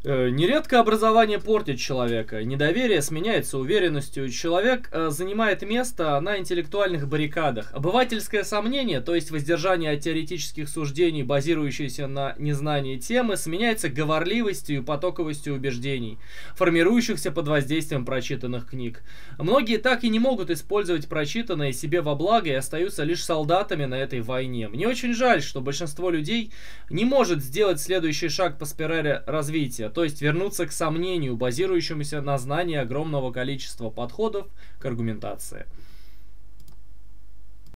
Нередко образование портит человека, недоверие сменяется уверенностью, человек занимает место на интеллектуальных баррикадах. Обывательское сомнение, то есть воздержание от теоретических суждений, базирующиеся на незнании темы, сменяется говорливостью и потоковостью убеждений, формирующихся под воздействием прочитанных книг. Многие так и не могут использовать прочитанное себе во благо и остаются лишь солдатами на этой войне. Мне очень жаль, что большинство людей не может сделать следующий шаг по спирали развития, то есть вернуться к сомнению, базирующемуся на знании огромного количества подходов к аргументации.